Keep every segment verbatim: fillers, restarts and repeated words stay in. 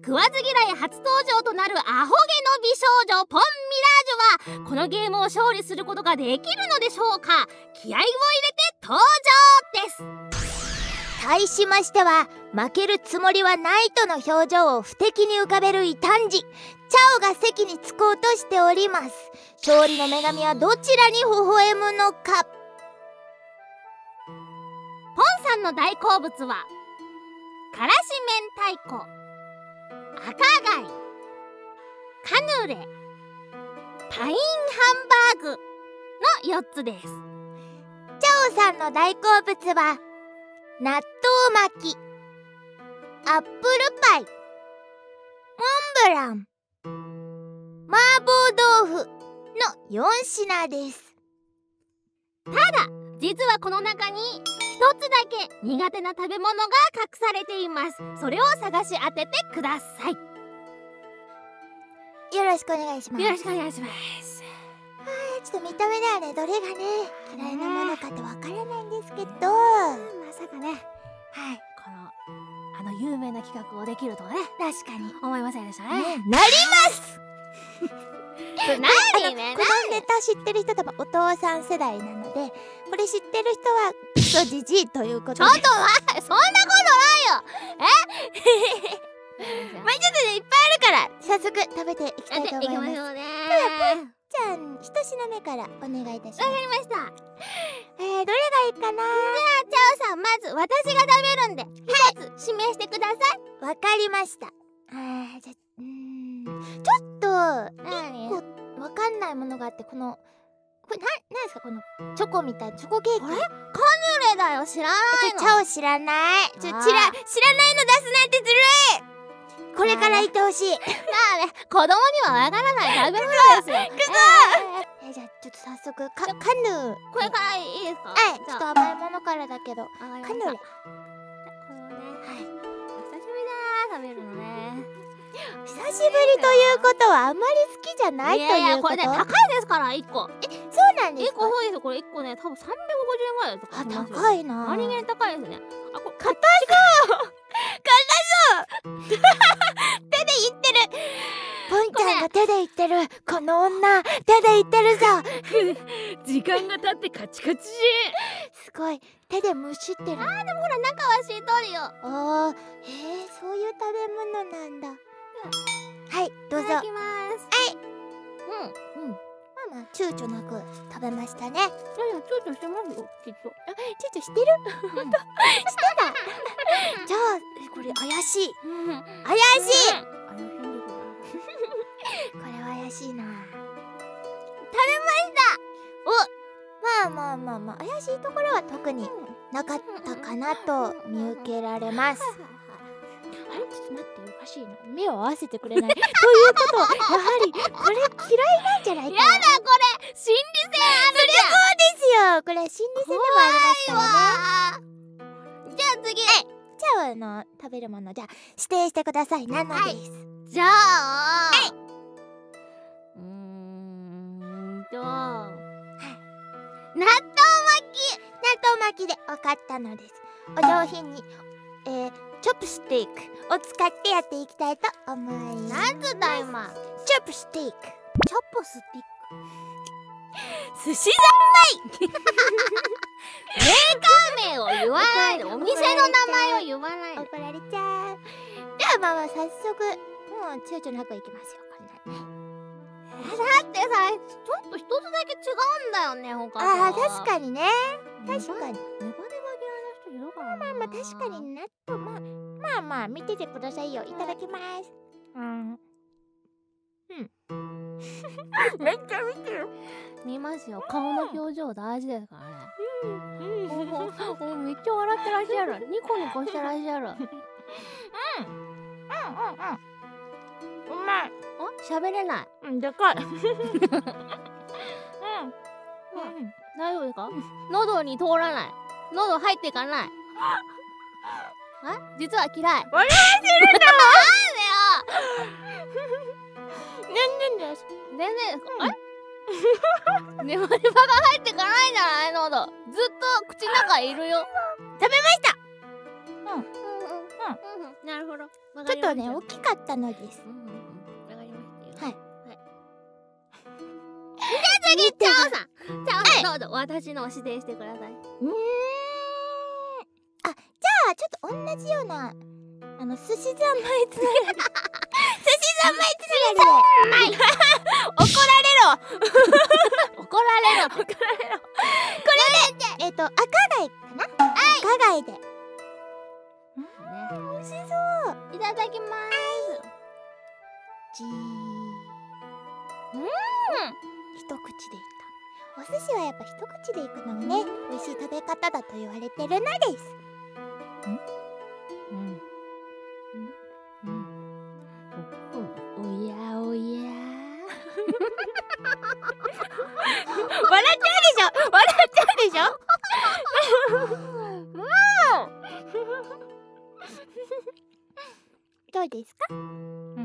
食わず嫌い初登場となるアホ毛の美少女ポンミラージュはこのゲームを勝利することができるのでしょうか。気合を入れて登場です。 対しましては、負けるつもりはないとの表情を不敵に浮かべる異端児チャオが席に着こうとしております。勝利の女神はどちらに微笑むのか。 ポンさんの大好物はからし明太子、赤貝、カヌレ、パインハンバーグのよっつです。 チャオさんの大好物は納豆巻き、アップルパイ、モンブラン、麻婆豆腐のよん品です。 ただ実はこの中に一つだけ苦手な食べ物が隠されています。それを探し当ててください。 よろしくお願いします。 よろしくお願いします。 ちょっと見た目ではね、どれがね嫌いなものかってわからないんですけど、 まさかね、 はい、 このあの有名な企画をできるとはね、 確かに思いませんでしたね。 ね、なります何ね、 このネタ知ってる人多分お父さん世代なので、これ知ってる人はクソジジイということで。 ちょっと待って、そんなことないよ。 えまあちょっとね、いっぱいあるから早速食べていきたいと思います。 行きましょうね。 じゃあ一品目からお願いいたします。 わかりました。 えー、どれがいいかな。 じゃあチャオさん、まず私が食べるんで一つ指名してください。 わかりました。あー、じゃあうーんちょっと何？ 一個わかんないものがあって、このこれな、なんですかこのチョコみたいなチョコケーキ。 これカヌレだよ、知らないの？ チャオ知らない。ちょ、知ら、知らないの出すなんてずるい。これから言ってほしい。 まあね、子供にはわからない食べ物ですよ。 くそー。え、じゃあちょっと早速かカヌー。 これからいいですか？ はい、ちょっと甘いものからだけどカヌレ。 カヌレ。これをね、はい。久しぶりだな、食べるのね。 久しぶりということはあんまり好きじゃないということ。 いやいや、これね高いですからいっこ。 え、そうなんですか？ いっこそうですよ。これいっこね、多分さんびゃくごじゅうえんぐらいだとあ、 思いますよ。 高いな。 何気に高いですね。あ、これ硬そう硬そう手で言ってる。ポンちゃんが手で言ってる。この女手で言ってるぞ。 時間が経ってカチカチ。 すごい手でむしってる。 あー、でもほら中はしっとりよ。 あー、へえ、そういう食べ物なんだ。はい、どうぞ。 いただきます。 はい。 うんうん。 まあまあ躊躇なく食べましたね。 いやいや、ちょっとしてますよ、きっと。 あ、躊躇してる？ほんとしてた。じゃあこれ怪しい。怪しい。これは怪しいな。食べました。お、まあまあまあまあ怪しいところは特になかったかなと見受けられます。あれ、ちょっと待って、おかしいな。目を合わせてくれない。ということはやはりこれ嫌いなんじゃないかな。 やだ、これ心理戦あるじゃん。 そうですよ。これは心理戦でもありますからね。 じゃあ次。 じゃああの食べるものじゃあ指定してください。なのです。 じゃあ、はい、うーんと、はい、納豆巻き。 納豆巻きで分かったのです。お上品に、えー、チョップスティックを使ってやっていきたいと思います。 なんつった今。 チョップスティック。 チョップスティック。 寿司メーカー名を言わないで、お店の名前を言わないで。 怒られちゃう。ではまあまあ早速もう躊躇なくいきますよ。こんなね。 だってさ、ちょっと一つだけ違うんだよね、他と。 ああ、確かにね。確かに。 ネバネバ嫌いな人いるからな。 まあまあ確かに納豆、まあまあまあ見ててくださいよ。いただきます。うん。うんめっちゃ見てる。 見ますよ。顔の表情大事ですからね。うんうん、めっちゃ笑ってらっしゃる。ニコニコしてらっしゃる。うん。うんうんうん。 うまい。 あ、喋れない。 うん、でかい。うん。うん。 大丈夫ですか？喉に通らない。喉入っていかない。あ、実は嫌い。 笑わせるんだ。 なんでよ。全然です。全然ですか？あれ？ネバネバが入ってかないんじゃない？喉ずっと口の中いるよ。 食べました。うん。 うんうん。 うん、なるほど。 ちょっとね大きかったのです。 うんうんうん、わかりましたよ。 はい。 次、チャオさん。チャオさん、どうぞ私のを指定してください。 うーん。あ、じゃあちょっと同じようなあの寿司三昧つながり。寿司三昧つながりで。怒られろ。 怒られろ。怒られろ。 これでえっと赤貝かな。赤貝で。うん、美味しそう。 いただきます。 じー。うん。一口でいった。お寿司はやっぱ一口でいくのがね、美味しい食べ方だと言われてるのです。ん？うん。うん。おやおや。笑っちゃうでしょ。笑っちゃうでしょ。もう。どうですか？うん。うん。うん。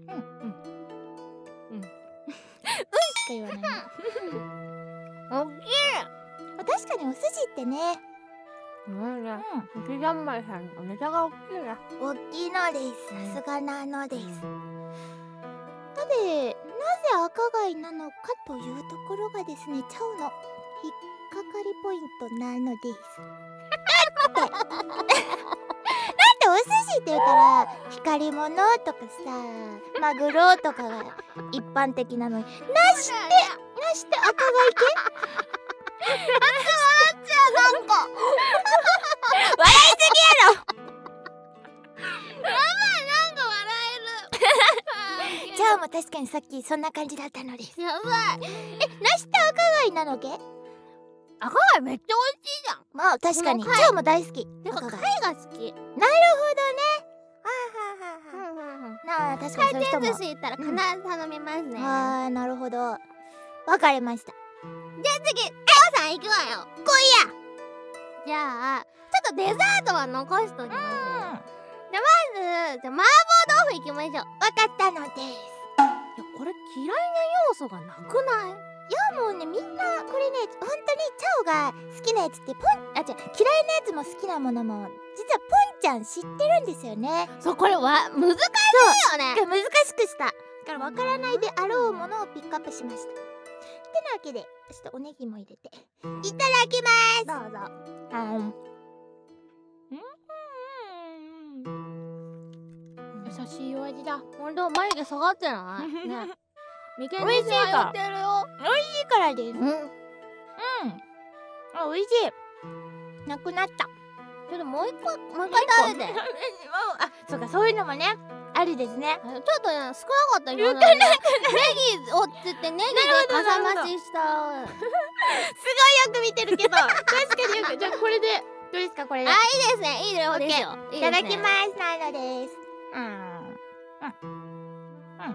うん。うんしか言わない。 おっきい。 確かにお寿司ってね。 うんね。寿司三昧さんのネタが大きいな。 大きいのです。さすがなのです。さて、なぜ赤貝なのかというところがですね、チャオの引っかかりポイントなのです。だって、だってお寿司って言ったら光り物とかさ、マグロとかが一般的なのに、なしてなして赤貝系？あっちゃあっちゃなんか笑いすぎやろ。 やばい、なんか笑える。 じゃあもう確かにさっきそんな感じだったのです。 やばい。 え、なして赤貝なのけ？ 赤貝めっちゃ美味しいじゃん。 まあ確かに。 この貝じゃあもう大好き。 てか赤貝。 貝が好き。 なるほどね。あーはーはーはー。なあ確かにそういう人も。 回転寿司行ったら必ず頼みますね。 あーなるほど。わかりました。 じゃあ次、チャオさん行くわよ。 来いや。 じゃあちょっとデザートは残しときますね。じゃあまずじゃあ麻婆豆腐行きましょう。 わかったのです。 いやこれ嫌いな要素がなくない？ いやもうねみんなこれね本当にチャオが好きなやつってポンあ違う嫌いなやつも好きなものも実はポンちゃん知ってるんですよね。 そうこれは難しいよね。 難しくした。だからわからないであろうものをピックアップしました。ってなわけでちょっとおネギも入れていただきます。 どうぞ。 あん。 優しいお味だ。ほんと眉毛下がってない？ね。眉間美味しいか。 言ってるよ。 美味しいからです。うん。うん。あ、美味しい。なくなった。 ちょっともう一個もう一回食べて。 あ、そうかそういうのもねありですね。 ちょっとね少なかったよ。ネギをつってネギでかさ増しした。 すごいよく見てるけど。確かによく。じゃあこれでどうですかこれで。 あ、いいですね。いい量ですよ。 いただきます。なのです。うん。うん。うん。うん。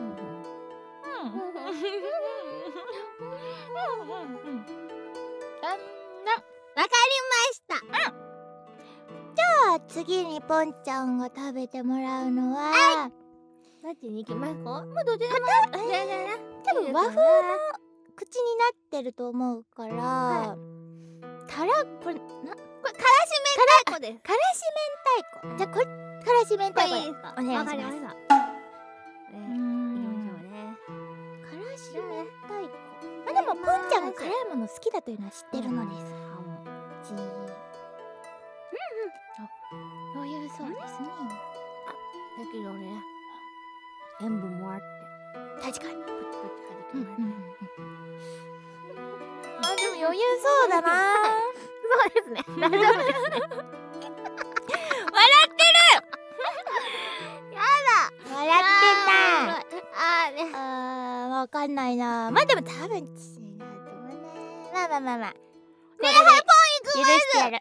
わかりました。 じゃあ次にポンちゃんが食べてもらうのはどっちに行きますか？まあどっちでも。全然ね。 多分和風の口になってると思うから、たらこれなこれからし明太子です。 からし明太子。じゃあこれからし明太子いいですか？ お願いします。 わかりました。 うー行きん。 ましょうね。 からし明太子。まあでもポンちゃんが辛いもの好きだというのは知ってるのです。じー。うんうん。あ、余裕そうですね。 だけどね、塩分もあって確かに。 プチプチ弾けますね。 あ、でも余裕そうだな。 そうですね。大丈夫ですね。 笑ってる。 やだ。 笑ってあーね。 た。あー、わかんないな。まあでも多分違うと思うな。まあまあまあまあ。 ねえ、はい、ポン行く許してやる。はい。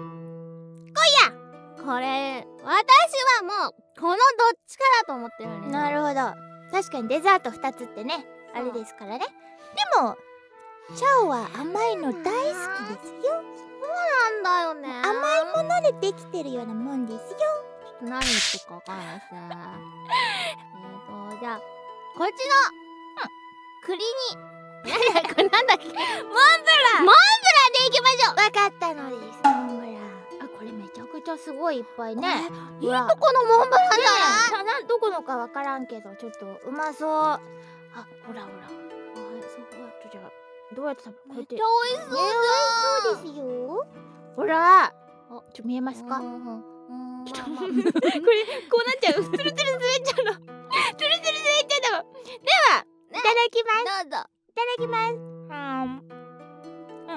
これ、私はもう、このどっちかだと思ってるね。 なるほど。確かにデザートふたつってね、あれですからね。でも、チャオは甘いの大好きですよ。 そうなんだよね。 甘いものでできてるようなもんですよ。 ちょっと何言ってるかわかんないですね。えーと、じゃあ、こっちの、栗に、なんだこれなんだっけ、モンブランモンブランでいきましょう。 わかったのです。モンブラン。あ、これめちゃくち茶すごいいっぱいね。 いいとこのモンブランじゃない。 などこのかわからんけどちょっとうまそう。あ、ほらほら。あ、そうやってじゃあどうやって食べる？ めっちゃ美味しそうじゃん。 そうですよ。ほら。あ、ちょ見えますか？ うんうんうん。 ちょっとまあまあこれこうなっちゃう。ツルツル滑っちゃうの。ツルツル滑っちゃうの。では、いただきます。 どうぞ。 いただきます。はーん。うん。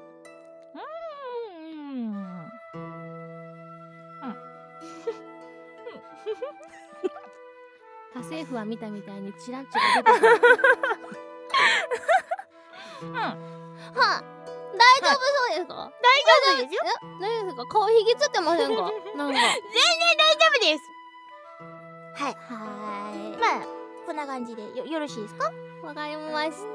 うーん。 家政婦は見たみたいにチラチラ出てくる。 うん。 はあ、大丈夫そうですか？ 大丈夫ですよ。 え、大丈夫ですか？顔ひげつってませんか？なんか。 全然大丈夫です。はい。 はーい。 まあこんな感じでよよろしいですか？ わかりました。うん、はいはい、わかりました。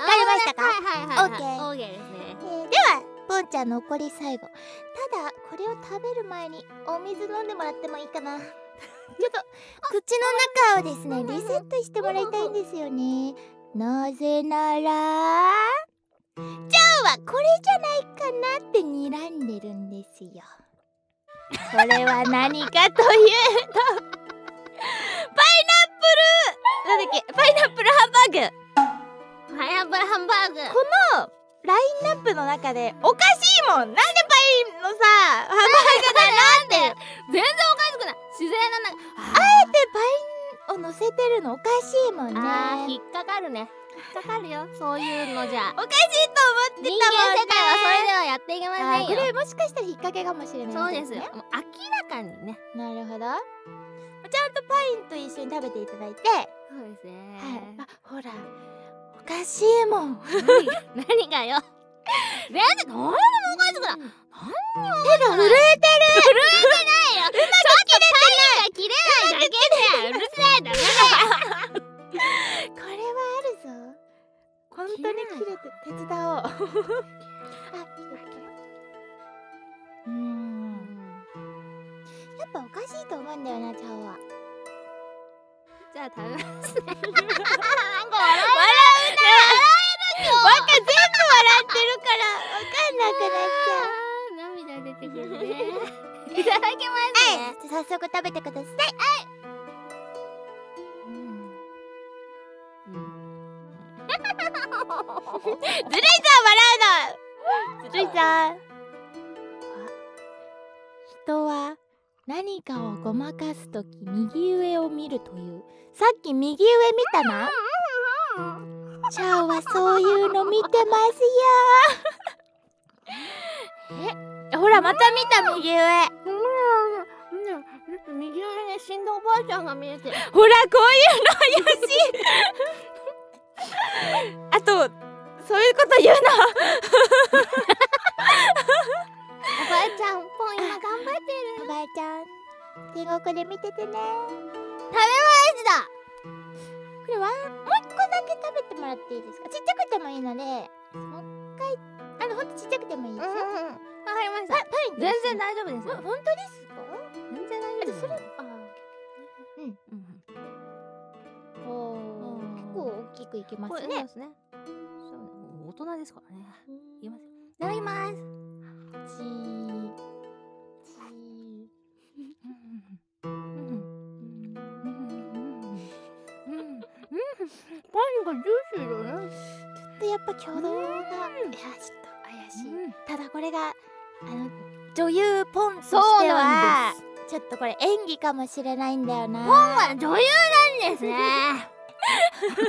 わかりましたか？ はいはいはい。 オッケーオーケーですね。 えーではぽんちゃん残り最後。ただこれを食べる前にお水飲んでもらってもいいかな。ちょっと口の中をですねリセットしてもらいたいんですよね。なぜならジャオはこれじゃないかなって睨んでるんですよ。それは何かというとパイナップルなんだっけパイナップルハンバーグ。 パイナップルハンバーグ。 このラインナップの中でおかしいもん。なんでパイのさハンバーグだなんで全然おかしくない。自然なな。 あえてパインを乗せてるのおかしいもんね。 あー、引っかかるね。引っかかるよ。そういうのじゃ。 おかしいと思ってたもんね。 人間世界はそれではやっていけませんよ。 あーこれもしかしたら引っ掛けかもしれないそうですよ。 ね。 もう明らかにね。 なるほど。ちゃんとパインと一緒に食べていただいて、 そうですね。 はい、あほらおかしいもん。 何がよ。全然何でもおかしくない。 手が震えてる。震えてないよ。 ちょっとパインが切れないだけでうるさい。ダメだよ。 これはあるぞ。本当に切れて手伝おう。あ、うーん。やっぱおかしいと思うんだよな、チャオは。 じゃあ食べますね。なんか笑うな。 わか全部笑ってるからわかんなくなっちゃう。 涙出てくるね。いただきますね。 はい、じゃあ早速食べてください。うん。ずるいぞ笑うの。ずるいぞ。人は何かをごまかすとき右上を見るという。さっき右上見たな。チャオはそういうの見てますよ。え、ほらまた見た右上。 うん、右上に死んだおばあちゃんが見えてる。 ほらこういうの怪しい。あとそういうこと言うな。 おばあちゃん、ポン今頑張ってる。 おばあちゃん天国で見ててね。 食べました。 これはもう一個だけ食べてもらっていいですか？ちっちゃくてもいいので、もう一回あのほんとちっちゃくてもいいですよ。 うんうん、わかりました。 パイン全然大丈夫ですよ。 本当ですか？ 全然大丈夫です。 それあうんうん。 おお結構大きくいけますね。 そうですね。そうね、大人ですからね。いきますよ。いただきます。 チーチパインがジューシーだね。 ーちょっとやっぱ挙動がいやちょっと怪しい。ただこれがあの女優ポンとしてはちょっとこれ演技かもしれないんだよな。 ポンは女優なんですね。すごい。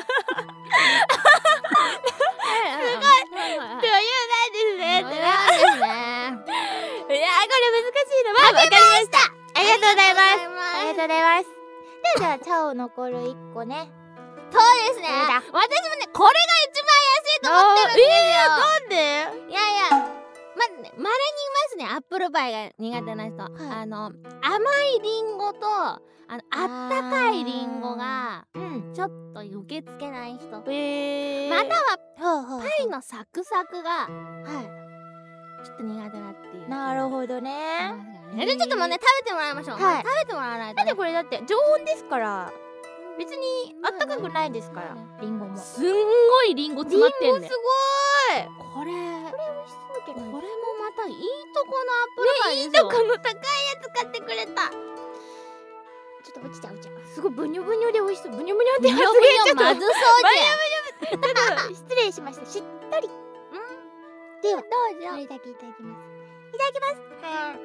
女優なんですねってな。 女優なんですね。 いやーこれ難しいの。まあわかりました。ありがとうございます。ありがとうございます。ではじゃあチャオ残る一個ね。 そうですね。私もねこれが一番安いと思ってるんですよ。 なんで？ いやいや、まずね、稀にいますね、アップルパイが苦手な人。 はいあの甘いリンゴとあのあったかいリンゴがうんちょっと受け付けない人。 へーまたはほうほうパイのサクサクがはちょっと苦手だっていう。 い。なるほどね。 でちょっともうね食べてもらいましょう。 はい食べてもらわないとね。 だってこれだって常温ですから別にあったかくないですからリンゴも。 すんごいリンゴ詰まってんね。 リンゴすごこれこれ美味しそうじゃないこれもまたいいとこのアップルパイいいですよ。 とこの高いやつ買ってくれた。ちょっと落ちちゃう落ちちゃう。すごいブニョブニョで美味しそう。ブニョブニョって発言ちょっとまずそうじゃん。 ちょっと失礼しました。しっとり。ではどうこぞ。 れだけいただきます。いただきます。はい。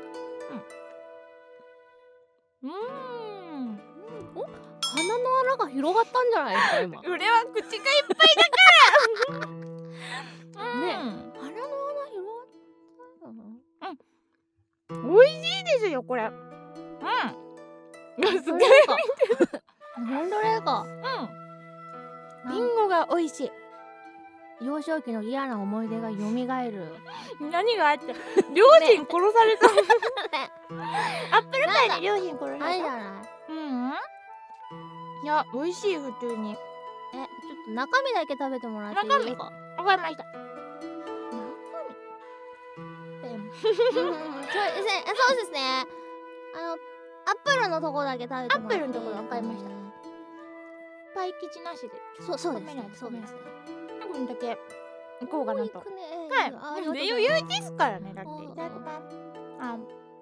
うーん。 鼻の穴が広がったんじゃないですか今。ね。 俺は口がいっぱいだから。うん。 鼻の穴広がったの？ 美味しいですよこれ。うん。すごい。 本当ですか。 リンゴが美味しい。 幼少期の嫌な思い出が蘇る。 何があって両親殺された。 アップルパイで両親殺された。 あれじゃない。 うん。いや美味しい普通に。 え、ちょっと中身だけ食べてもらっていいですか。 わかりました。 うんそうですね。そうですね。あのアップルのとこだけ食べてもらっていいですか。 アップルのところわかりました。 パイ生地なしで。 そうそうですごめんなさい。 ねそうですね。 これだけいこうかなと。 いくね。 はい。 あで余裕ですからねだって。いただきます。あ、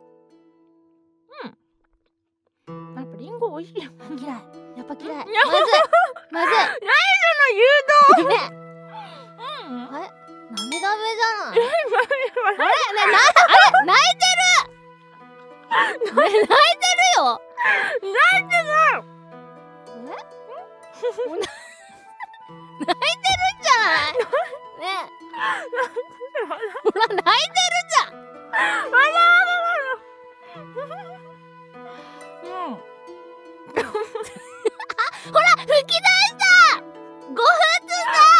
うん。やっぱリンゴ美味しい。 嫌い。やっぱ嫌い。まずい。 いやまずい。 の誘導。 ね。 うん。 あれ？ダメダメじゃない。あれ？ね、な、あれ泣いてる。ね、泣いてるよ。 泣いてない。 え？おな泣いてるんじゃない？ね。ほら泣いてるじゃん。 うん。 ほら吹き出した。ごふつ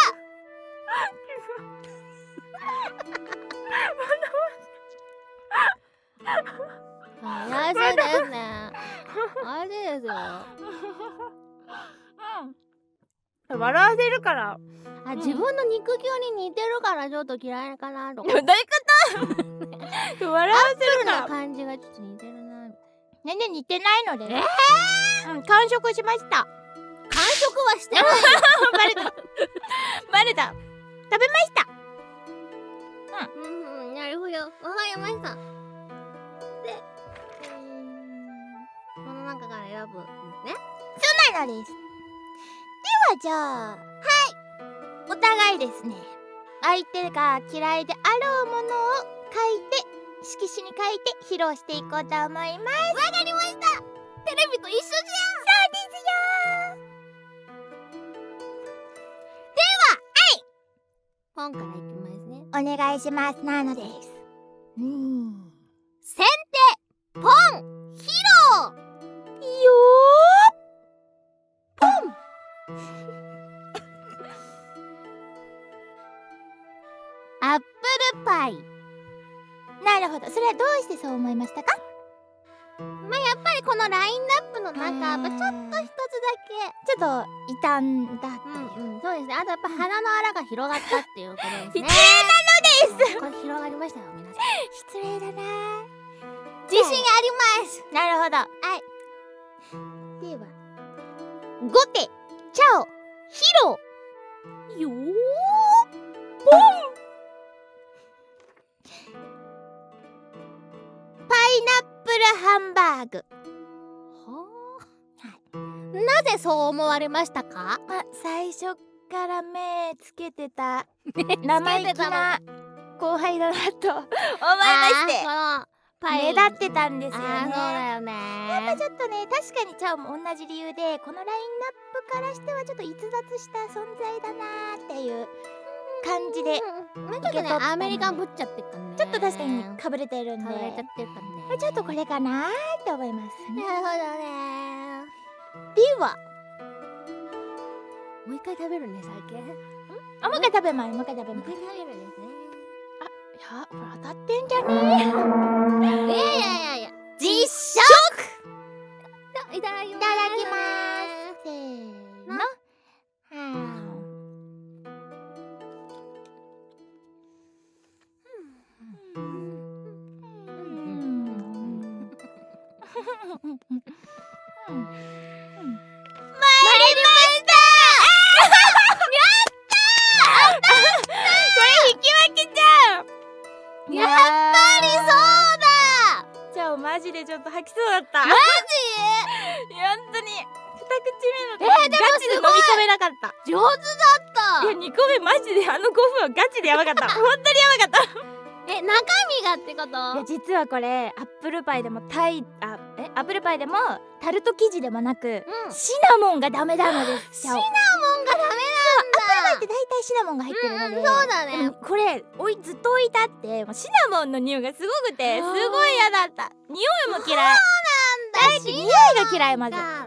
だ。怪しいですね。怪しいですよ。 うん。笑わせるから。 あ、自分の肉球に似てるからちょっと嫌いかなとか。 どういうこと笑わせるかなら。 感じがちょっと似てるな。 全然似てないので。 えうん、完食しました。 完食はしてない。 バレた。バレた。食べました。 うんうん、なるほど。わかりました。で、えー、この中から選ぶんですね。 そうなのです。ではじゃあ、はい。お互いですね。相手が嫌いであろうものを書いて、色紙に書いて披露していこうと思います。わかりました。 テレビと一緒じゃん。 そうですよ。 ポンからいきますね。 お願いします。なのです。うん。 先手ポンヒロよアップルパイ。 ー。なるほど。それはどうしてそう思いましたか？ まあやっぱりこのラインナップの中、やっぱちょっと一つだけ。 ちょっと傷んだっていう。 うんうん、そうですね。あとやっぱ鼻の穴が広がったっていうことですね。 失礼なのです。 これ広がりましたよ、皆さん。 失礼だな。 自信あります。 なるほど。 はい。 では、後手、チャオ、ヒロ。 よー。 パイナップルハンバーグ。 はあ。なぜそう思われましたか？ ま、最初から目つけてた目生意気な後輩だなと思いましてあーこのパイ目立ってたんですよね。 あーそうだよね。 やっぱちょっとね、確かにチャオも同じ理由でこのラインナップからしてはちょっと逸脱した存在だなーっていう感じで、 うんうん、まあちょっとねアメリカンぶっちゃってっからね。 ちょっと確かにかぶれてるんで、 かぶれちゃってるからね。 まあちょっとこれかなーって思いますね。 なるほどね。 ではもう一回食べるね、最近。 あ、もう一回食べます。もう一回食べます。 もう一回食べるんですね。 いや、これ当たってんじゃねいやいやいやいや。 実食。 いただきます。 いただきます。せーの。はー。 やったー。 引き分けじゃん。 やっぱりそうだ。 じゃあマジでちょっと吐きそうだった。 マジ？ いや本当に二口目のえーでもガチで飲み込めなかった。 上手だった。 いやにこめマジであのごふんはガチでやばかった。本当にやばかった。 え、中身がってこと？ いや実はこれアップルパイでもタイあえアップルパイでもタルト生地でもなく、 うん、 シナモンがダメなのです。 シナモンがダメなんだ。 アップルパイって大体シナモンが入ってるので、 うん、そうだね。 これおいずっと置いてあってもうシナモンの匂いがすごくてすごい嫌だった。匂いも嫌い。 そうなんだ。 匂いが嫌いまず。 はい、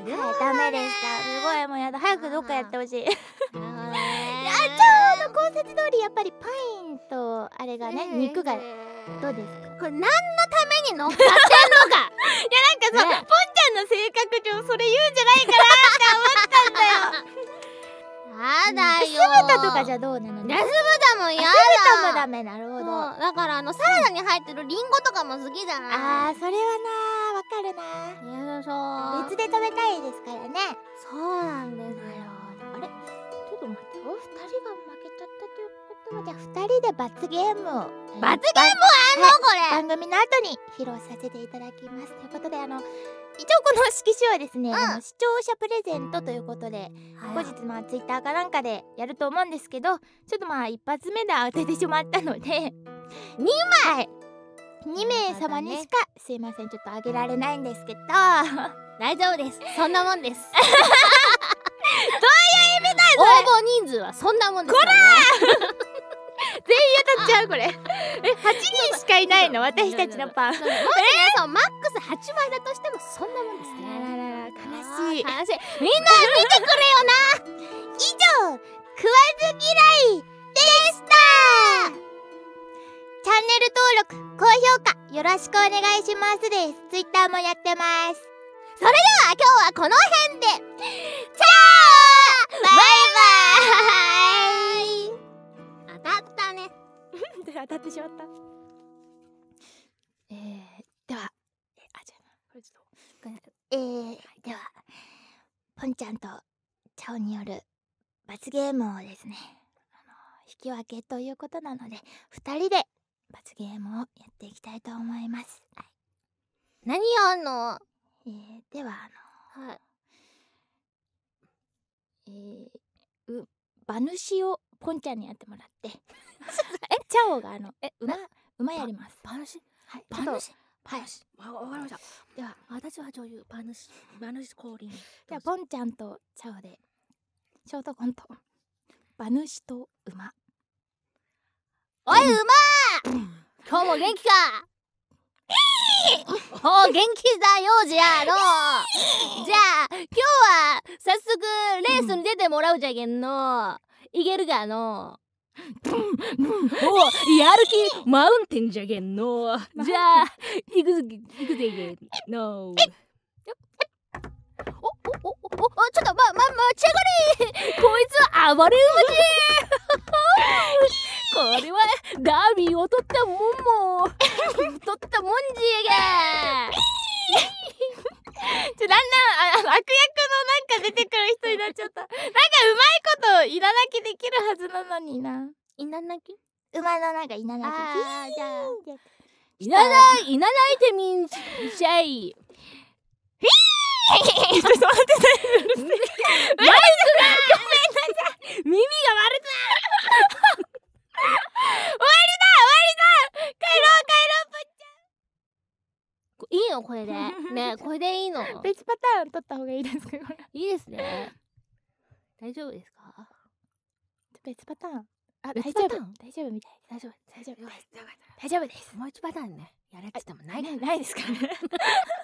ダメでした。すごいもうやだ。早くどっかやってほしい。 やちょうど考察通りやっぱりパインとあれがね、 うん、 肉がどうですか？ これ何のために乗っかってんのか。 いやなんかさ、ね、ポンちゃんの性格上それ言うんじゃないかなって思ったんだよ。 やだよ。 酢豚とかじゃどうなの？ ね、酢豚も嫌だ。 酢豚もダメ。なるほど。 だからあのサラダに入ってるリンゴとかも好きじゃない。 あーそれはなわかるな。 いやそう別で食べたいですからね。 そうなんですよ。 あれちょっと待ってよ。ふたりが負けちゃったということはじゃあふたりで罰ゲームを罰ゲームあんの、これ番組の後に披露させていただきます。ということであの一応この色紙はですね、うん、あの視聴者プレゼントということで、はい、後日まあツイッターかなんかでやると思うんですけど、ちょっとまあ一発目で当ててしまったのでにまいにめい様にしか、ね、すいませんちょっとあげられないんですけど大丈夫です。そんなもんです。 どういう意味だよ。 応募人数はそんなもんですからね。 全員当たっちゃうこれ。え、はちにんしかいないの私たちのパン。もしね、 そうマックスはちまいだとしてもそんなもんですね。 あららら悲しい。 悲しい。みんな見てくれよな。 以上、食わず嫌いでした。チャンネル登録、高評価よろしくお願いしますです。ツイッターもやってます。 それでは今日はこの辺で。チャーバイバイ。当たったね。 当たってしまった。えー、では、えあじゃあこれちょっとえー、ではポンちゃんとチャオによる罰ゲームをですね、あの引き分けということなのでふたりで罰ゲームをやっていきたいと思います。はい、 何やんの？ えー、ではあの、 はい、 えー、う馬主をポンちゃんにやってもらってえチャオがあのえ馬馬やります。 馬主、 はい、 馬主、 はい、 わかりました。 では私は女優馬主馬主降臨。 じゃあポンちゃんとチャオでショートコント馬主と馬。 おい馬、今日も元気か？お元気だよじゃあの。じゃあ今日は早速レースに出てもらうじゃけんの。いけるかの。おやる気マウンテンじゃけんの。じゃあ行くぜ行くぜけんの。おおおおおちょっとまままち上がれ。こいつは暴れ馬じゃ。これはダービーを取ったもんも取ったもんじゃが。ちょだんだんあ悪役のなんか出てくる人になっちゃった。なんかうまいこといらなきできるはずなのにな。 いななき馬のなんかいななき。 あーじゃあいなないいなないてみんしゃい。 ちょっと待って、マイクがごめんなさい、耳が割れた。終わりだ終わりだ、帰ろう帰ろうぽっちゃん。 いいのこれでね、これでいいの？ 別パターン取った方がいいですか？これいいですね。大丈夫ですか？ 別パターン。あ、 大丈夫丈夫大丈夫みたい。大丈夫大丈夫大丈夫大丈夫です。 もう一パターンねやれって言ってもないないですかね。